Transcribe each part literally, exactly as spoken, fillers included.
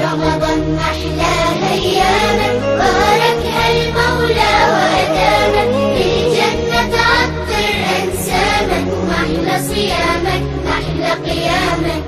رمضان أحلى أياما باركها المولى وأداما للجنة عطر أنساما وأحلى صياما أحلى قياما.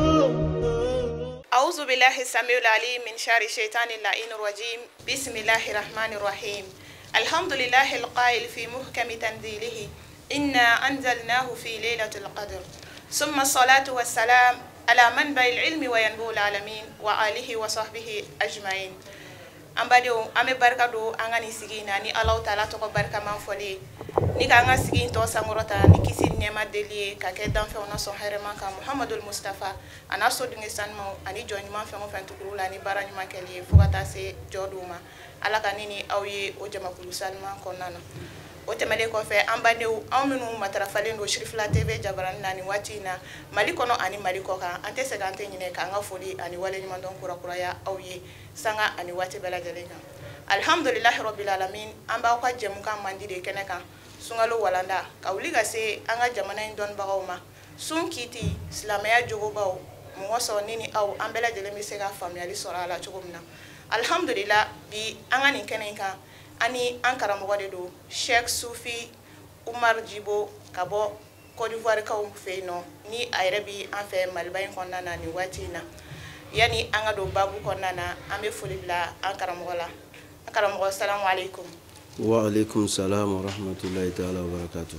أعوذ بالله السميع العليم من شر الشيطان اللعين الرجيم. بسم الله الرحمن الرحيم. الحمد لله القائل في محكم تنزيله إنا أنزلناه في ليلة القدر ثم الصلاة والسلام على منبع العلم وينبوع العالمين وآله وصحبه أجمعين. أمبادو أمي بركة دو أغاني سيغينا ني الله تعالى تقو بركة من فولي ني كاغا سيغين تو سامورتا ني كيسي نيما ديلي كاكي دان فيونا سو هيرمان كا محمد المصطفى انا سو دي نسان مو اني جوني مان فيمو فانتو كرولا ني بارا ني ماكلي فوكاتا سي جودوما ala kanini awye o jama kulu salma konana o temale ko fe ambade o amunu matarafale ndo shirifla tv jabaran nani watina mali kono ani mali ko ka ante segante nyine ka nga foli ani wale ni mandon kura kura ya awye sanga ani wati bela jelega alhamdulillah rabbil alamin amba ko jemu kan mandide keneka sungalo walanda ka uliga se anga jamana indon bagawma sun kiti islamaya jogo baw mo so nini aw ambela jele mi sega family sora ala chogomna alhamdulillah bi angani kenenka ani ankara mo do Sheikh Sufi Umar Jibo kabo Côte d'Ivoire ka um feino ni ayrebi an fe malbayin konnana ni watina yani anga do babu konnana ame fulibla ankara mo la ankara mo assalamu alaikum. Wa alaikum salam wa rahmatullahi ta'ala wa barakatuh.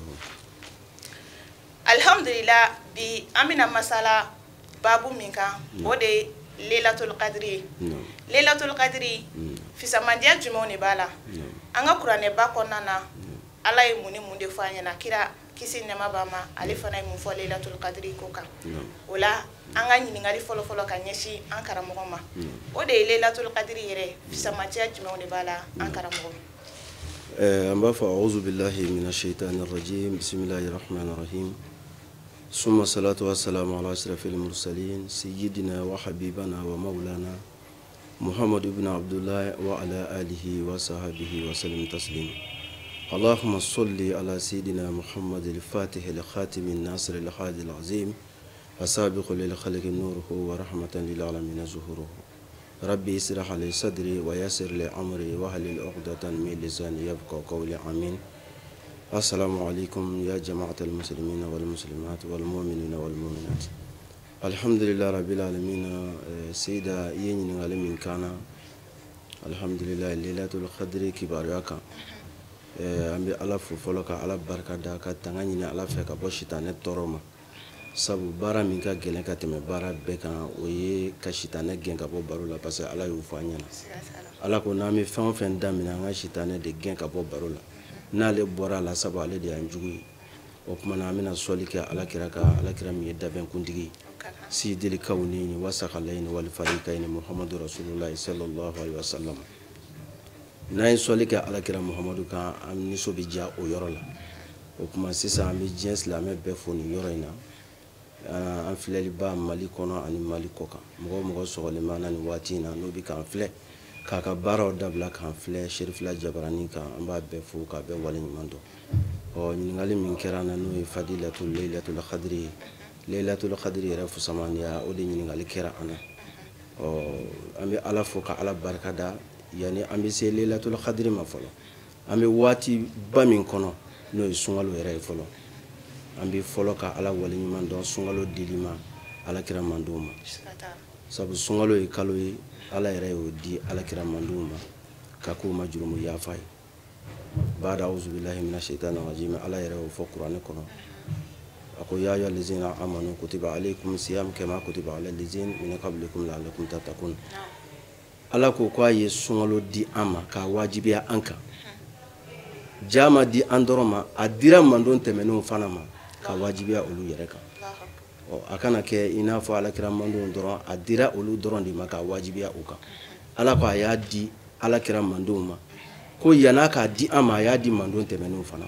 Alhamdulillah bi amina masala babu minka ode Lailatul Qadri. No. Lailatul Qadri no. Fi samandia jumoni bala. No. Anga Qur'ane ba konnana no. Ala yi muni munde fanya na kira kisi nema bama alifana yi munfo Lailatul Qadri koka. No. Ola anga nyiningali folo folo kanyeshi ankara mogoma. No. Ode Lailatul Qadri yere fi samandia jumoni bala ankara mogoma. Eh amba fa a'udhu billahi minash shaitanir rajim. Bismillahir rahmanir rahim. ثم الصلاة والسلام على أشرف المرسلين سيدنا وحبيبنا ومولانا محمد بن عبد الله وعلى آله وصحبه وسلم تسليما. اللهم صل على سيدنا محمد الفاتح الخاتم الناصر الهادي العظيم السابق للخلق نوره ورحمة للعالمين ظهوره. ربي اسرح لي صدري ويسر لي أمري واحلل عقدة من لساني يفقهوا قولي. آمين. السلام عليكم يا جماعة المسلمين والمسلمات والمؤمنين والمؤمنات. الحمد لله رب العالمين. سيدة ينين من كان الحمد لله ليلة القدر كبارك أمي ألف فلك على بركة داك تغني على فك بوشتان الترما سب بارا منك جنك تم بارا بكا ويه كشتان جنك أبو بارولا بس على يوفانينا على كونامي فان فان دامنا عشتان دجنك أبو بارولا nale bora la sabo ale de anjugu o kuma na amina solika ala kiraka ala kiram yedda ben kundigi si dil kawni wa sakhalain wal fariqain muhammadur rasulullah sallallahu alaihi wasallam nay solika ala kiram muhammadu ka amni so bi ja o yorola o kuma sisa ami jens la me be foni yoroina an fileli ba mali kono ani mali koka mo mo so le manani watina no bi kan fle kaka baro dabla kan fle shirifla jabarani kan amba be fu ka be wali mando o nyingali min kerana no fadilatul lailatul qadri lailatul qadri rafu samaniya o de nyingali kera ana o ambe ala fu ka ala barakada yani ambe se lailatul qadri ma folo ambe wati bamin kono no sungalo yere folo ambe folo ka ala wali mando sungalo dilima ala kera manduma sabu sungalo e kalo e ala yere o di ala kira manduma ka ko majrumu ya fay bada auzu billahi minash shaitani rajim ala yere o fo qur'an kono ako ya ayyuhal ladzina amanu kutiba alaykum siyam kama kutiba alal ladzina min qablikum la'allakum tattaqun ala ko ko aye sungalo di ama ka wajibiya anka jama di andoroma adira mandon temenu fanama ka wajibiya olu yere ka akana ke ina fo ala kira mandon doron adira olu doron di maka wajibiya uka ala ko ya di ala kira mandon ma ko yana ka di ama ya di mandon temenu fana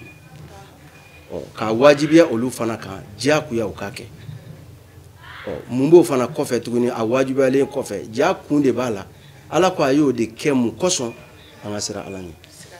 o ka wajibiya olu fana ka ja ku ya ukake o mumbo fana kofe tuguni a wajibiya le kofe ja kunde bala ala ko ayo de kemu koson anga sira ala ni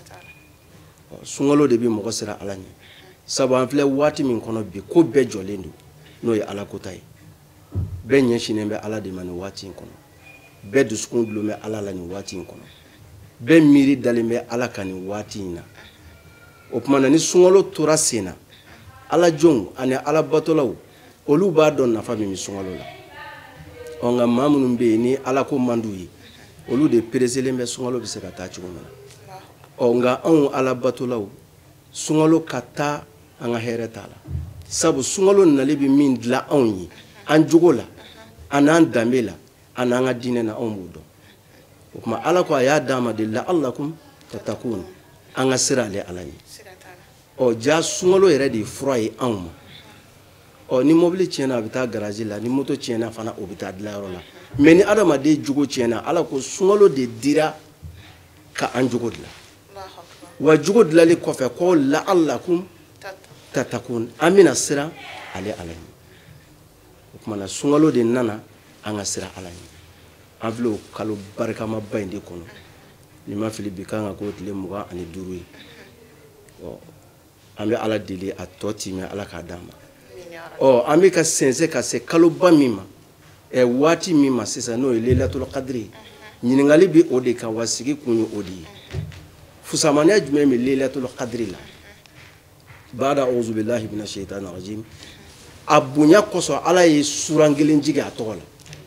o sungalo de bi mo sira ala ni sabu an fle wati min kono bi ko be jolendo no ye ala kotai be nyeshine be ala de mani wati kono bɛɛ dusukun dulon bɛ ala la nin waati in kɔnɔ bɛɛ miiri dalen bɛ ala ka nin waati in na o tuma na ni sunkalo tora sen na ala jɔnw ani ala batolaw olu b'a dɔn nafa min bɛ sunkalo la ɔ nka maa minnu bɛ yen ni ala ko man d'u ye olu de pereselen bɛ sunkalo bɛ se ka taa cogo min na ɔ nka anw ala batolaw sunkalo ka taa an ka hɛrɛ t'a la sabu sunkalo nali bɛ min dilan anw ye an jogo la an'an danbe la an'an ka diinɛ na anw b'o dɔn o tuma ala ko a y'a d'an ma de la'allakum tattaqun an ka sira ale ala ye ɔ ja sunkalo yɛrɛ de ye fura ye anw ma ɔ ni mobili tiɲɛna a bɛ taa garaji la ni moto tiɲɛna fana o bɛ taa dilayɔrɔ la mɛ ni adamaden jogo tiɲɛna ala ko sunkalo de dira ka an jogo dilan wa jogo dilanli kɔfɛ ko la'allakum tattaqun an bɛna siran ale ala ye o tuma na sunkalo de nana an ka siran ala ye an filɛ o kalo barikamaba in de kɔnɔ ni ma fili bi kan ka k'o tile mugan ani duuru ye ɔ an bɛ ala deli a tɔ timɛ ala k'a d'an ma ɔ an bɛ ka sɛnsɛn ka se kaloba min ma ɛ waati min ma sisan n'o ye leilatul qadri ɲininkali bɛ o de kan wa sigi kun ye o de ye fusamaniya jumɛn bɛ leilatul qadri la bada a'uzu billahi minash shaitani rajim a bonya kosɔn ala ye suran kelen jigi a tɔgɔ la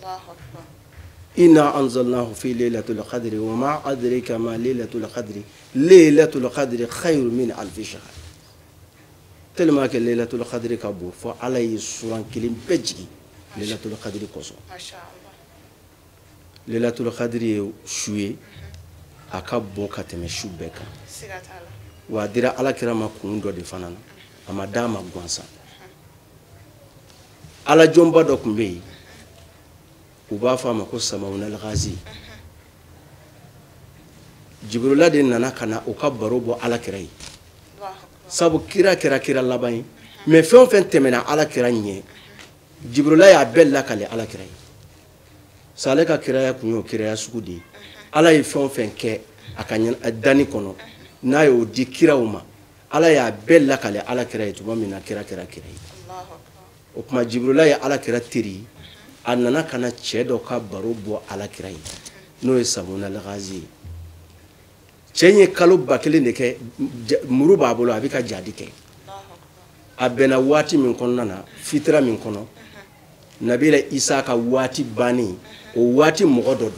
inna anzalnahu fi leilatul qadri wa ma adraka ma leilatul qadri leilatul qadri khairu min alfi shahr tellement que leilatul qadri ka bon fo ala ye suran kelen bɛɛ jigi leilatul qadri kosɔn leilatul qadri ye su ye a ka bon ka tɛmɛ su bɛɛ kan wa a dira alakira ma kun dɔ de fana na a ma d'a ma gansan ala jɔnba dɔ tun bɛ yen u b'a fɔ a ma ko samawunal ghazi jibrila de nana ka na u ka baro bɔ alakira ye sabu kira kɛra kira laban ye mɛ fɛn o fɛn tɛmɛna alakira ɲɛ jibrila y'a bɛɛ lakale alakira ye sa ale ka kiraya kun y'o kiraya sugu de ye ala ye fɛn o fɛn kɛ a ka danni kɔnɔ n'a y'o di kiraw ma ala y'a bɛɛ lakale alakira ye tuma min na kira kɛra kira ye o tuma jibrila ye alakira teri a nana ka na cɛ dɔ ka baro bɔ alakira ye n'o ye samawunal ghazi ye cɛ in ye kalo ba kelen de kɛ muru b'a bolo a bɛ ka jadi kɛ a bɛnna waati min kɔnɔna na fitira min kɔnɔ nabila isa ka waati bannen o waati mɔgɔ dɔ don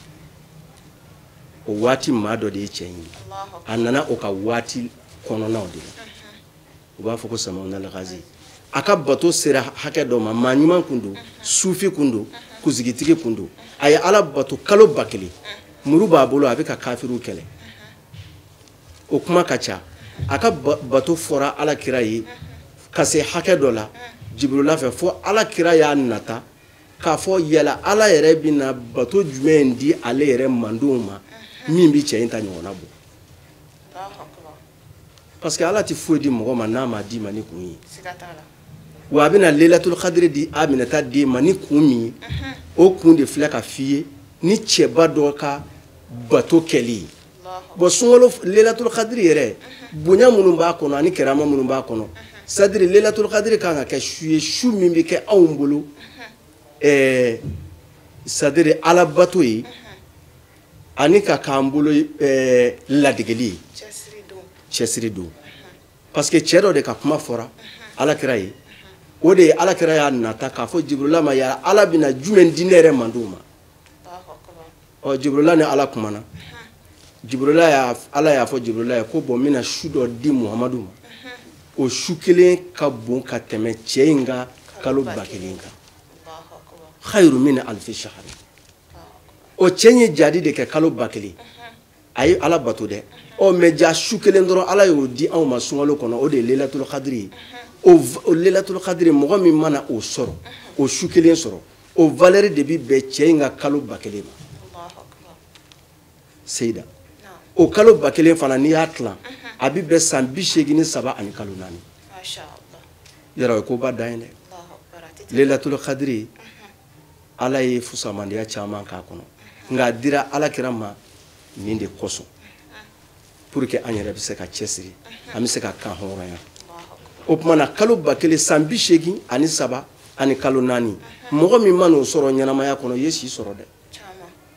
o waati maa dɔ de ye cɛ in ye a nana o ka waati kɔnɔnaw de la u b'a fɔ ko samawunal ghazi a ka bato sera hakɛ dɔ ma maa ɲuman kun don sufi kun don kusigitigi kun don a ye ala bato kalo ba kelen muru b'a bolo a bɛ ka kafiriw kɛlɛ o kuma ka ca a ka bato fɔra ala kira ye ka se hakɛ dɔ la jibrila fɛ fo ala kira y'a nata k'a fɔ yala ala yɛrɛ bɛna bato jumɛn di ale yɛrɛ mandenw ma min bɛ cɛ in ta ɲɔgɔnna bɔ parce que ala tɛ foyi di mɔgɔ ma n'a ma di ma ni kun ye wa a bɛna leilatul qadri di a minɛta di ma ni kun min ye o kun de filɛ ka f'i ye ni cɛba dɔ ka bato kɛli ye bon sunkalo leilatul qadri yɛrɛ bonya minnu b'a kɔnɔ ani kɛrama minnu b'a kɔnɔ sadiri leilatul qadri kan ka kɛ su ye su min bɛ kɛ anw bolo ɛɛ sadiri ala bato ye ani ka k'an bolo ɛɛ ladegeli ye cɛsiri don parce que cɛ dɔ de ka kuma fɔra alakira ye o de ye alakira y'a nata k'a fɔ jibrila ma yala ala bɛna jumɛn di ne yɛrɛ mandenw ma ɔ jibrila ni ala kumana jibrila y'a ala y'a fɔ jibrila ye ko bɔn n bɛna su dɔ di muhamadu ma o su kelen ka bon ka tɛmɛ cɛ in ka kalo ba kelen kan khairu min alfi shahr o cɛ in ye jadi de kɛ kalo ba kelen a ye ala bato dɛ ɔ mɛ ja su kelen dɔrɔn ala y'o di anw ma sunkalo kɔnɔ o de ye leilatul qadri ye o leilatul qadri mɔgɔ min mana o sɔrɔ o su kelen sɔrɔ o valeur de bi bɛn cɛ in ka kalo ba kelen ma seyida o kalo ba kelen fana n'i y'a tilan a bi bɛn san bi seegin ni saba ani kalo naani yɔrɔ o ko ba dan ye dɛ leilatul qadri ala ye fusamandiya caman k'a kɔnɔ nka a dira alakira ma nin de kosɔn pour que an yɛrɛ bɛ se ka cɛsiri an bɛ se ka kan hɔrɔnya o tuma na kalo ba kelen san bi seegin ani saba ani kalo naani mɔgɔ min ma n'o sɔrɔ ɲɛnamaya kɔnɔ i ye si sɔrɔ dɛ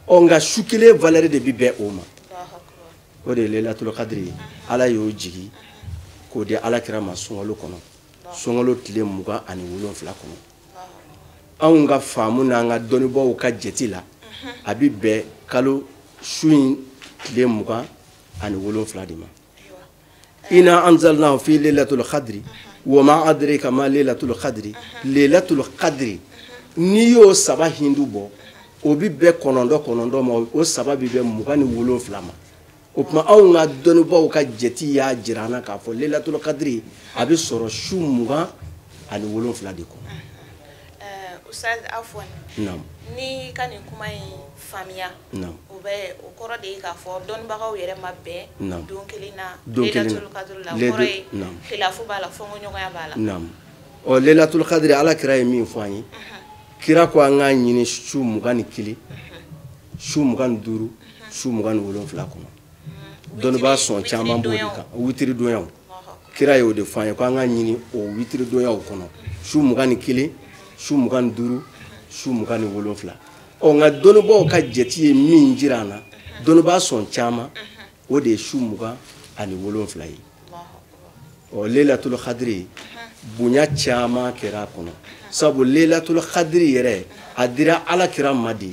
on ga su kelen valeur de bi bɛn o ma o de Lailatul Qadri ala y'o jigi k'o di alakira ma sunkalo kɔnɔ sunkalo tile mugan ani wolonfila kɔnɔ anw ka faamu n'an ka dɔnnibaaw ka jate la a bi bɛn kalo su in tile mugan ani wolonfila de ma ina anzalnahu fi Lailatul Qadri wa ma adraka ma Lailatul Qadri Lailatul Qadri n'i y'o saba hindu bɔ o bi bɛn kɔnɔntɔn kɔnɔntɔn ma o saba bi bɛn mugan ni wolonfila ma o tuma anw ka dɔnnibaaw ka jate y'a jira an na k'a fɔ Lailatul Qadri a bi sɔrɔ su mugan ani wolonfila de kɔnɔ. Ustaz afwan naam ni ka nin kuma in faamuya o bɛ o kɔrɔ de ye k'a fɔ dɔnnibagaw yɛrɛ ma bɛn don kelen na Lailatul Qadri la o kɔrɔ ye khilafu b'a la fɔnkɔɲɔgɔnya b'a la. naam ɔ Lailatul Qadri ala kira ye min fɔ an ye kira ko an k'a ɲini su mugan ni kelen su mugan ni duuru su mugan ni wolonfila kɔnɔ dɔnnibaa sɔn caman b'o de kan witiri donyaw kira y'o de fɔ an ye ko an k'a ɲini o witiri donyaw kɔnɔ su mugan ni kelen su mugan ni duuru su mugan ni wolonfila ɔ nka dɔnnibaaw ka jate ye min jira an na dɔnnibaa sɔn caman o de ye su mugan ani wolonfila ye ɔ Lailatul Qadri bonya caman kɛra a kɔnɔ sabu Lailatul Qadri yɛrɛ a dira alakira ma de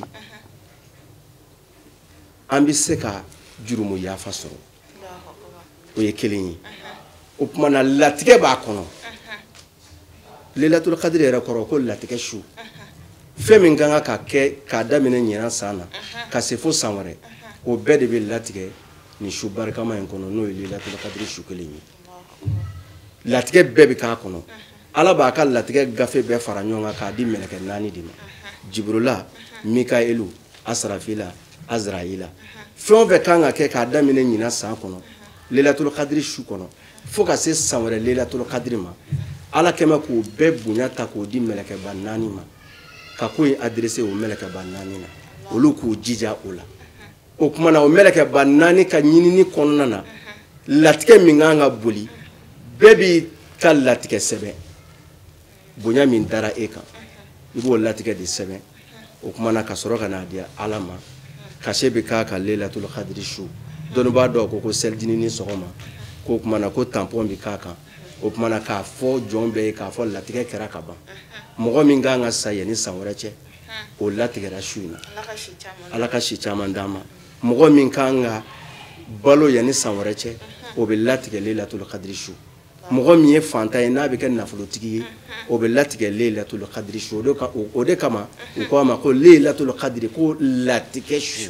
an bɛ se ka jurumu yafa sɔrɔ o ye kelen ye o tuma na latigɛ b'a kɔnɔ Lailatul Qadri yɛrɛ kɔrɔ ko latigɛ su fɛn min kan ka kɛ k'a daminɛ ɲinan san na ka se fo san wɛrɛ o bɛɛ de bɛ latigɛ ni su barikama in kɔnɔ n'o ye Lailatul Qadri su kelen ye latigɛ bɛɛ bɛ k'a kɔnɔ ala b'a ka latigɛ gafe bɛɛ fara ɲɔgɔn kan k'a di mɛlɛkɛ naani de ma Jibrila Mikaelu Asrafila Azraila fɛn o fɛn kan ka kɛ k'a daminɛ ɲinan san kɔnɔ Lailatul Qadri su kɔnɔ fo ka se san wɛrɛ Lailatul Qadri ma ala kɛmɛ k'o bɛɛ bonya ta k'o di mɛlɛkɛba naani ma ka ko in adressé o mɛlɛkɛba naani na olu k'o jija o la o kuma na o mɛlɛkɛba naani ka ɲinini kɔnɔna na latigɛ min kan ka boli bɛɛ b'i ka latigɛ sɛbɛn bonya min dara e kan i b'o latigɛ de sɛbɛn o kuma na ka sɔrɔ ka n'a di ala ma kase bɛ k'a ka Lailatul Qadri su dɔnnibaa dɔw ko ko sɛlijini ni sɔgɔma k'o kuma na ko tampon bɛ k'a kan o kuma na k'a fɔ jɔn bɛɛ ye k'a fɔ latigɛ kɛra ka ban mɔgɔ min kan ka sa yanni san wɛrɛ cɛ o latigɛra su in na ala ka si caman d'a ma mɔgɔ min kan ka balo yanni san wɛrɛ cɛ o bɛ latigɛ Lailatul Qadri su mɔgɔ min ye fantan ye n'a bɛ kɛ nafolotigi ye o bɛ latigɛ Lailatul Qadri su o de kama u ko a ma ko Lailatul Qadri ko latigɛ su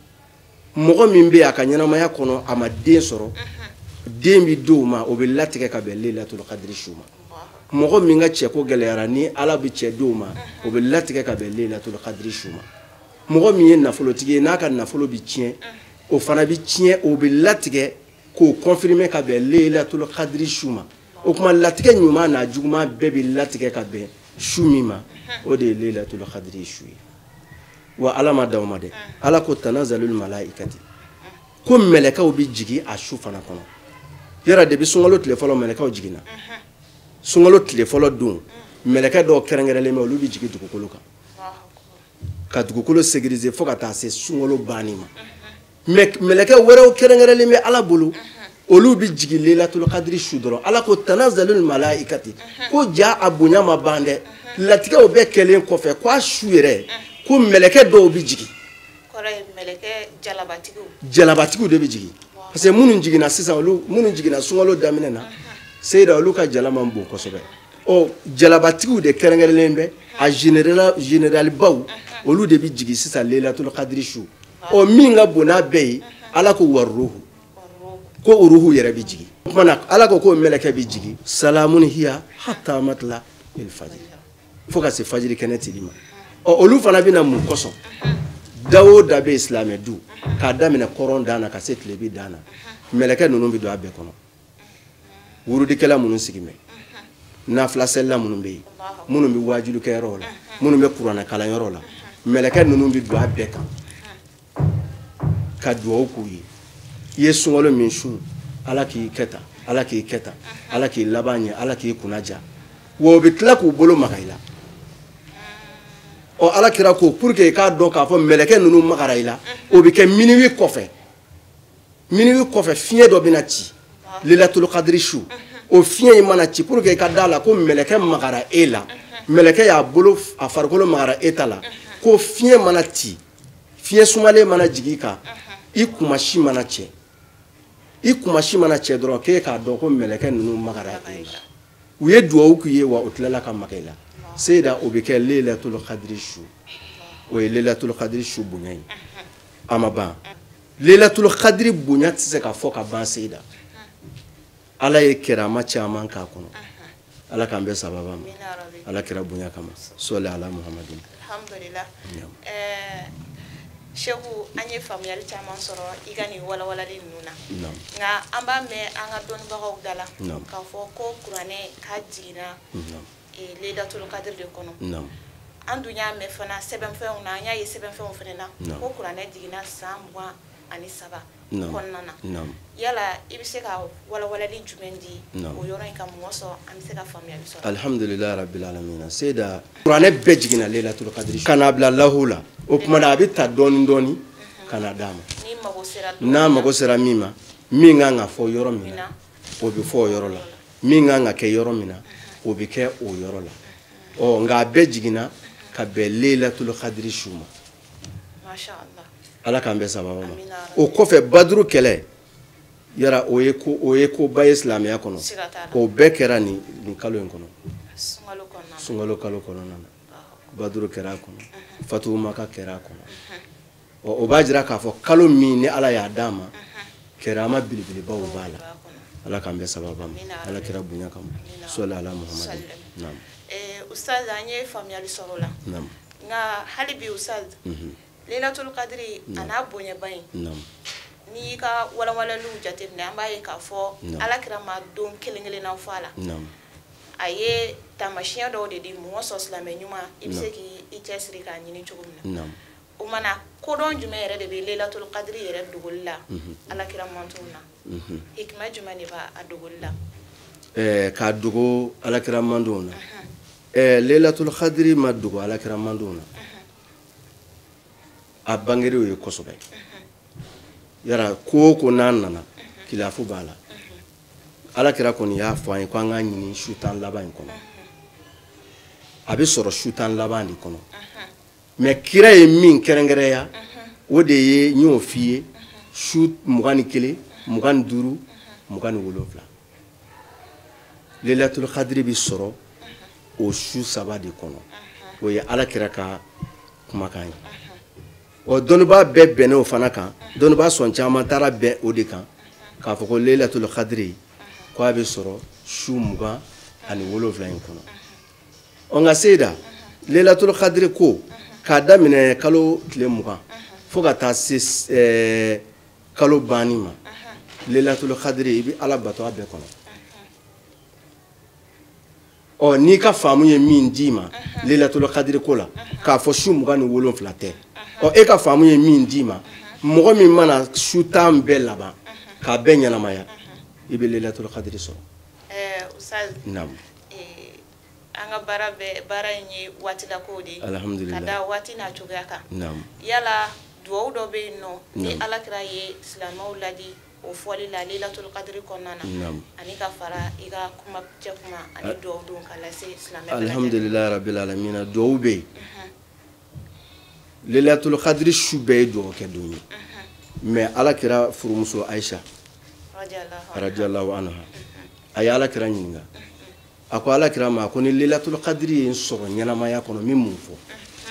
mɔgɔ min bɛ a ka ɲɛnamaya kɔnɔ a ma den sɔrɔ den bi d'o ma o bɛ latigɛ ka bɛn Lailatul Qadri su ma mɔgɔ min ka cɛko gɛlɛyara ni ala bɛ cɛ d'o ma o bɛ latigɛ ka bɛn Lailatul Qadri su ma mɔgɔ min ye nafolotigi ye n'a ka nafolo bɛ tiɲɛ o fana bɛ tiɲɛ o bɛ latigɛ k'o confirmer ka bɛn Lailatul Qadri su ma o kuma latigɛ ɲuman n'a juguman bɛɛ bɛ latigɛ ka bɛn su min ma o de ye Lailatul Qadri su ye wa ala ma d'aw ma dɛ ala ko tanazalul malaikati ko mɛlɛkɛw bɛ jigin a su fana kɔnɔ yara de bi sunkalo tile fɔlɔ mɛlɛkɛw jiginna sunkalo tile fɔlɔ don mɛlɛkɛ dɔw kɛrɛnkɛrɛnlen bɛ olu bɛ jigin dugukolo kan ka dugukolo sécuriser fo ka taa se sunkalo banni ma mais mɛlɛkɛ wɛrɛw kɛrɛnkɛrɛnlen bɛ ala bolo olu bɛ jigin Lailatul Qadri su dɔrɔn ala ko tanazalul malaikati ko ja a bonya ma ban dɛ latigɛw bɛɛ kɛlen kɔfɛ ko a su yɛrɛ ko mɛlɛkɛ dɔw bɛ jigin jalabatigiw de bɛ jigin parce que minnu jiginna sisan olu minnu jiginna sunkalo daminɛ na seyida olu ka jala man bon kosɛbɛ ɔ jalabatigiw de kɛrɛnkɛrɛnlen bɛ a général général baw olu de bɛ jigin sisan Lailatul Qadri su ɔ min ka bon n'a bɛɛ ye ala ko waruhu ko uruhu yɛrɛ bɛ jigin o kumana ala ko ko mɛlɛkɛ bɛ jigin salamun hiya hatta matla il fajr fo ka se fajiri kɛnɛ tili ma ɔ olu fana bɛ na mun kɔsɔn da o da bɛ silamɛ du k'a daminɛ kɔrɔn dan na ka se tilebi dan na mɛlɛkɛ ninnu bɛ don a bɛɛ kɔnɔ wurudikɛla minnu sigi mɛ nafilasɛlila minnu bɛ yen minnu bɛ wajulikɛyɔrɔ la minnu bɛ kuranɛ kalanyɔrɔ la mɛlɛkɛ ninnu bɛ don a bɛɛ kan ka dugawu k'u ye i ye sunkalo min su ala k'i kɛ tan ala k'i kɛ tan ala k'i laban ɲɛ ala k'i kunna ja wa o bɛ tila k'u bolo maga i la o ala kira ko pour que ka dɔn k'a fɔ mɛlɛkɛ ninnu magara i la o bɛ kɛ minuit kɔfɛ minuit kɔfɛ fiɲɛ dɔ bɛna ci Lailatul Qadri su o fiɲɛ in mana ci pour que ka da la ko mɛlɛkɛ magara e la mɛlɛkɛ y'a bolo a farikolo magara e ta la ko fiɲɛ mana ci fiɲɛ sumalen mana jigin i kan i kumasi mana cɛ i kumasi mana cɛ dɔrɔn k'e k'a dɔn ko mɛlɛkɛ ninnu magara e la u ye duwawu k'i ye wa o tilala ka maga i la Seyda o bɛ kɛ Lailatul Qadri su o ye Lailatul Qadri su bonya ye a ma ban Lailatul Qadri bonya tɛ se ka fɔ ka ban Seyda ala ye kɛrama caman k'a kɔnɔ ala k'an bɛ sababa ma ala kɛra bonya kama sɔli ala Muhammadin alhamdulillah ɛɛ Shehu an ye faamuyali caman sɔrɔ i ka nin walawalali ninnu na nka an b'a mɛn an ka dɔnnibagaw da la k'a fɔ ko kuranɛ k'a jiginna Lailatul Qadri de kɔnɔ an dun y'a mɛn fana sɛbɛnfɛnw na an y'a ye sɛbɛnfɛnw fana na ko kuranɛ jiginna san mugan ani saba kɔnɔna na yala i bɛ se ka walawalali jumɛn di o yɔrɔ in ka mɔgɔ sɔrɔ an bɛ se ka faamuyali sɔrɔ alhamdulillah rabbil alamin Seyda kuranɛ bɛɛ jiginna Lailatul Qadri kana bila lahu la o kuma na a bɛ ta dɔɔni dɔɔni kana d'a ma n'a mago sera min ma min kan ka fɔ yɔrɔ min na o bɛ fɔ o yɔrɔ la min kan ka kɛ yɔrɔ min na o bɛ kɛ o yɔrɔ la ɔ nka a bɛɛ jiginna ka bɛn Lailatul Qadri su ma masha Allah ala k'an bɛ sababa ma o kɔfɛ baduru kɛlɛ yara o ye ko o ye ko ba ye silamɛya kɔnɔ k'o bɛɛ kɛra nin nin kalo in kɔnɔ sunkalo kalo kɔnɔna na baduru kɛra a kɔnɔ fatu maka kɛra a kɔnɔ ɔ o b'a jira k'a fɔ kalo min ni ala y'a d'a ma kɛrama belebelebaw b'a la ala k'an bɛ sababa ma ala kɛra bonya kama sɔli ala Muhammadin naam ustaz an ye faamuyali sɔrɔ o la nka hali bi ustaz Lailatul Qadri ana bonya bayin ni ka walawalaliw jateminɛ an b'a ye k'a fɔ alakira ma don kelen kelenna fɔ a la a ye taamasiyɛn dɔw de di mɔgɔ sɔrɔ silamɛ ɲuman i bɛ se k'i cɛsiri k'a ɲini cogo min na o mana kodɔn jumɛn yɛrɛ de bɛ Lailatul Qadri yɛrɛ dogoli la alakira mantonw na hikima jumɛn de b'a dogoli la k'a dogo alakira mantonw na Lailatul Qadri ma dogo alakira mantonw na a bangerew ye kosɛbɛ yara ko ko n'a nana kilafu b'a la alakira kɔni y'a fɔ an ye ko an k'a ɲini su tan laban in kɔnɔ a bɛ sɔrɔ su tan laban de kɔnɔ mɛ kira ye min kɛrɛnkɛrɛnya o de ye n y'o f'i ye su mugan ni kelen mugan ni duuru mugan ni wolonwula Lailatul Qadri bɛ sɔrɔ o su saba de kɔnɔ o ye alakira ka kumakan ye o dɔnnibaa bɛɛ bɛnnen o fana kan dɔnnibaa sɔn caman taara bɛn o de kan k'a fɔ ko Lailatul Qadri ko a bɛ sɔrɔ su mugan ani wolonwula in kɔnɔ ɔ nka Seyda Lailatul Qadri ko k'a daminɛ kalo tile mugan fo ka taa se kalo banni ma Lailatul Qadri i bɛ ala bato a bɛɛ kɔnɔ ɔ n'i ka faamu ye min d'i ma Lailatul Qadri ko la k'a fɔ su mugan ni wolonwula tɛ ɔ e ka faamu ye min d'i ma mɔgɔ min mana su tan bɛɛ laban k'a bɛɛ ɲɛnamaya i bɛ Lailatul Qadri sɔrɔ ustaz naam an ka baara bɛɛ baara in ye waatilako de ye alhamdulillah ka da waati n'a cogoya kan naam yala duwawu dɔ bɛ yen nɔ ni alakira ye silamɛw ladi o fɔli la Lailatul Qadri kɔnɔna na ani ka fara i ka kuma cɛ kuma ani duwawu don ka lase silamɛ bɛɛ lajɛlen alhamdulillah rabbil alamin duwawu bɛ yen Lailatul Qadri su bɛɛ ye duwawu kɛ don ye mais alakira furumuso Aisha radiyallahu anha a ye alakira ɲininka a ko alakira ma ko ni Lailatul Qadri ye n sɔrɔ ɲɛnamaya kɔnɔ min mun fɔ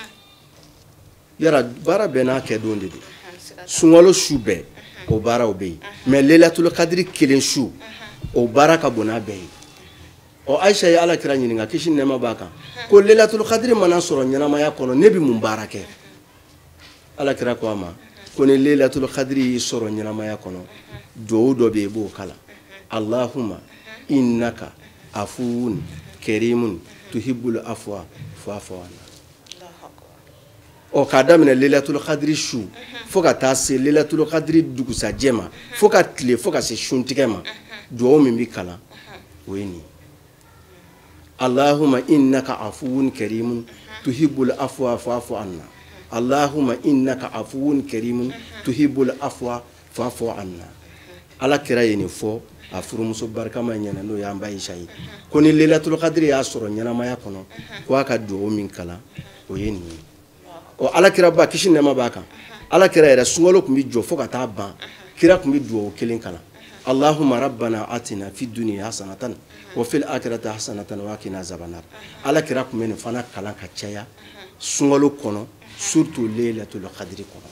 yara baara bɛɛ n'a kɛ don de don sunkalo su bɛɛ o baaraw bɛ yen mais Lailatul Qadri kelen su o baara ka bon n'a bɛɛ ye ɔ Aisha ye alakira ɲininka kisi nɛɛma b'a kan ko Lailatul Qadri mana sɔrɔ ɲɛnamaya kɔnɔ ne bɛ mun baara kɛ alakira ko a ma ko ni Lailatul Qadri y'i sɔrɔ ɲɛnamaya kɔnɔ duwawu dɔ bɛ yen i b'o kala Allahumma innaka afuwun karimun tuhibbul afwa fa'fu anna ɔ k'a daminɛ Lailatul Qadri su fo ka taa se Lailatul Qadri dugusajɛ ma fo ka tile fo ka se suntigɛ ma duwawu min bɛ kalan o ye nin Allahumma innaka afuwun karimun tuhibbul afwa fa'fu anna Allahumma innaka afuwun karimun tuhibbul afwa fa'fu anna ala kira yeni fo a furumuso barkama nyana no yamba ishayi ko ni lailatul qadri ya soro nyana maya kono ko aka do min kala o yeni o ala kira ba kishin ne ma baka ala kira era sungolo kumbi jo fo ka ta ban kira kumbi do kelen kala Allahumma rabbana atina fid dunya hasanatan wa fil akhirati hasanatan wa qina azabannar ala kira kumeni fana kala ka caya sungolo kono surtout lailatul qadri kono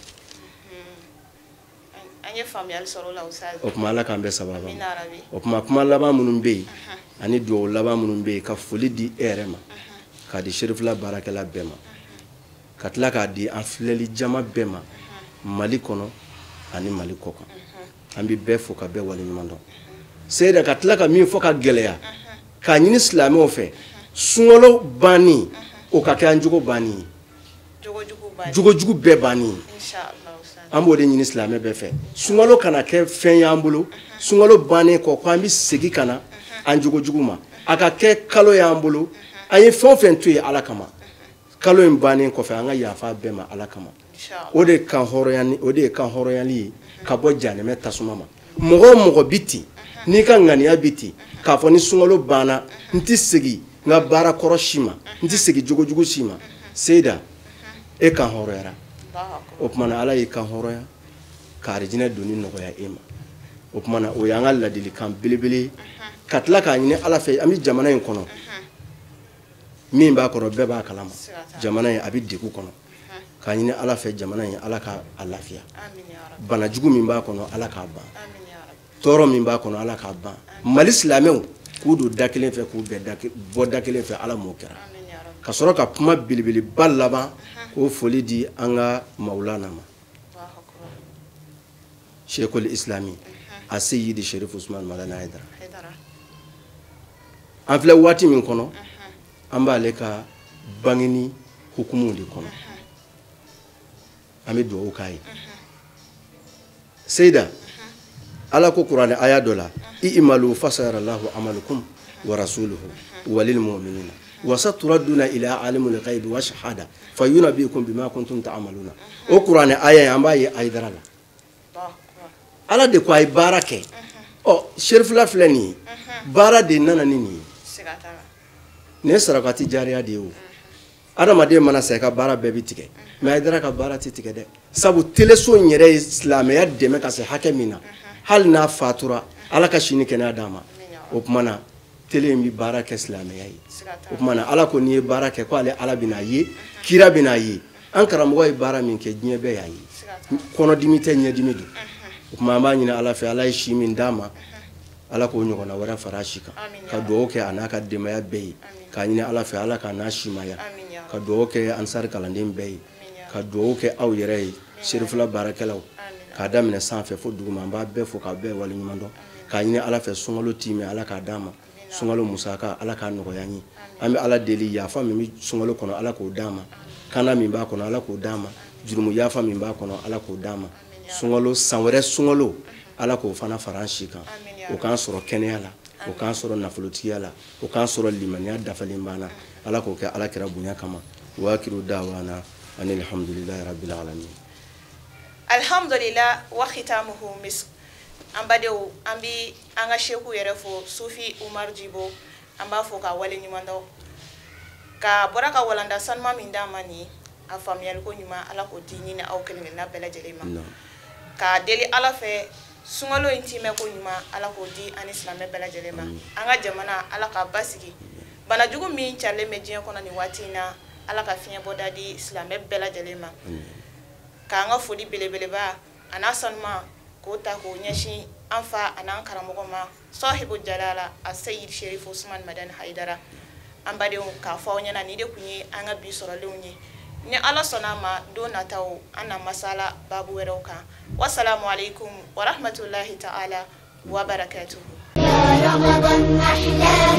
o kuma ala kan bɛ sababa o kuma kuma laban minnu bɛ yen ani duwawu laban minnu bɛ yen ka foli di e yɛrɛ ma k'a di serifila baarakɛla bɛɛ ma ka tila k'a di an filɛli jama bɛɛ ma Mali kɔnɔ ani Mali kɔ kan an bɛ bɛɛ fo ka bɛɛ waleɲuman dɔn seyida ka tila ka min fɔ ka gɛlɛya k'a ɲini silamɛw fɛ sunkalo banni o ka kɛ an jogo banni ye jogojugu bɛɛ banni ye an b'o de ɲini silamɛ bɛɛ fɛ sunkalo kana kɛ fɛn y'an bolo sunkalo bannen kɔ ko an bɛ segin ka na an jogojugu ma a ka kɛ kalo y'an bolo an ye fɛn o fɛn to yen ala kama kalo in bannen kɔfɛ an ka yafa bɛɛ ma ala kama o de kan hɔrɔnyali o de ye kan hɔrɔnyali ye ka bɔ jahanɛmɛ tasuma ma mɔgɔ o mɔgɔ bi ten n'i ka ŋaniya bi ten k'a fɔ ni sunkalo banna n tɛ segin n ka baara kɔrɔ si ma n tɛ segin jogojugu si ma seyida e kan hɔrɔnyara o kuma na ala y'i kan hɔrɔnya ka arijinɛ doni nɔgɔya e ma o kuma na o y'an ka ladilikan belebele ka tila k'a ɲini ala fɛ an bɛ jamana in kɔnɔ min b'a kɔrɔ bɛɛ b'a kalama jamana in a bɛ degun kɔnɔ k'a ɲini ala fɛ jamana in ala ka a lafiya banajugu min b'a kɔnɔ ala k'a ban tɔɔrɔ min b'a kɔnɔ ala k'a ban Mali silamɛw k'u don da kelen fɛ k'u bɔ da kelen fɛ ala m'o kɛra ka sɔrɔ ka kuma belebeleba laban o foli di an ka maulana ma Sheikhul Islami a Seyidi Sherif Usman Madani Haidara an filɛ waati min kɔnɔ an b'ale ka bangeni hukumu de kɔnɔ an bɛ duwawu k'a ye seyida ala ko kuranɛ aya dɔ la i'malu fasayarallahu amalukum wa rasuluhu walil mu'minina wasaturaduna ila alimul ghaibi wa shahada fayunabbiukum bima kuntum ta'maluna o kuranɛ aya an b'a ye Haidara la ala de ko ay baara kɛ ɔ sherifula filɛ nin ye baara de nana ni nin ye ne sarakati jariya de ye o adamaden mana sa ka baara bɛɛ bi tigɛ mais Haidara ka baara ti tigɛ dɛ sabu teleso in yɛrɛ ye silamɛya dɛmɛ ka se hakɛ min na hali n'a fatura ala ka sini kɛnɛya d'a ma o kuma na tele in bi baara kɛ silamɛya ye o kuma na ala ko n'i ye baara kɛ ko ale ala bɛna ye kira bɛna ye an karamɔgɔ ye baara min kɛ diɲɛ bɛɛ y'a ye kɔnɔdimi tɛ ɲɛdimi don o kuma an b'a ɲini ala fɛ ala ye si min d'a ma ala k'o ɲɔgɔnna wɛrɛ fara a si kan ka duwawu kɛ a n'a ka denbaya bɛɛ ye k'a ɲini ala fɛ ala k'a n'a simaya ka duwawu kɛ ansari kalanden bɛɛ ye ka duwawu kɛ aw yɛrɛ ye serifula baarakɛlaw k'a daminɛ sanfɛ fo duguma an b'a bɛɛ fo k'a bɛɛ waleɲuman dɔn k'a ɲini ala fɛ sunkalo timɛ ala k'a d'a ma sunkalo musaka ala k'a nɔgɔya n ye an bɛ ala deli yafa min bɛ sunkalo kɔnɔ ala k'o d'a ma kana min b'a kɔnɔ ala k'o d'a ma jurumu yafa min b'a kɔnɔ ala k'o d'a ma sunkalo san wɛrɛ sunkalo ala k'o fana fara an si kan o k'an sɔrɔ kɛnɛya la o k'an sɔrɔ nafolotigiya la o k'an sɔrɔ limaniya dafalen banna ala k'o kɛ ala kɛra bonya kama wa akiru da'wana anil hamdulillahi rabbil alamin. Alhamdulillah wa khitamuhu misk. An badenw an bi an ka sheku yɛrɛ fo Sufi Umar Jibo an b'a fɔ ka wale ɲuman dɔn ka bɔra ka walanda sanuma min d'an ma nin a faamuyali ko ɲuman ala k'o di ɲini aw kelen kelenna bɛɛ lajɛlen ma ka deli ala fɛ sunkalo in timɛ ko ɲuman ala k'o di ani silamɛ bɛɛ lajɛlen ma an ka jamana ala k'a basigi banajugu min carilen bɛ diɲɛ kɔnɔ nin waati in na ala ka fiɲɛ bɔda di silamɛ bɛɛ lajɛlen ma k'an ka foli belebeleba a n'a sanuma k'o ta k'o ɲɛsin an fa a n'an karamɔgɔ ma Sahibu Jalala a Seyidi Sherif Usman Madani Haidara an badenw k'a fɔ aw ɲɛna ni de kun ye an ka bi sɔrɔlenw ye ni ala sɔnna ma don nataw an na masala babu wɛrɛw kan wassalamu alaikum wa rahmatullahi ta'ala wa barakatuhu.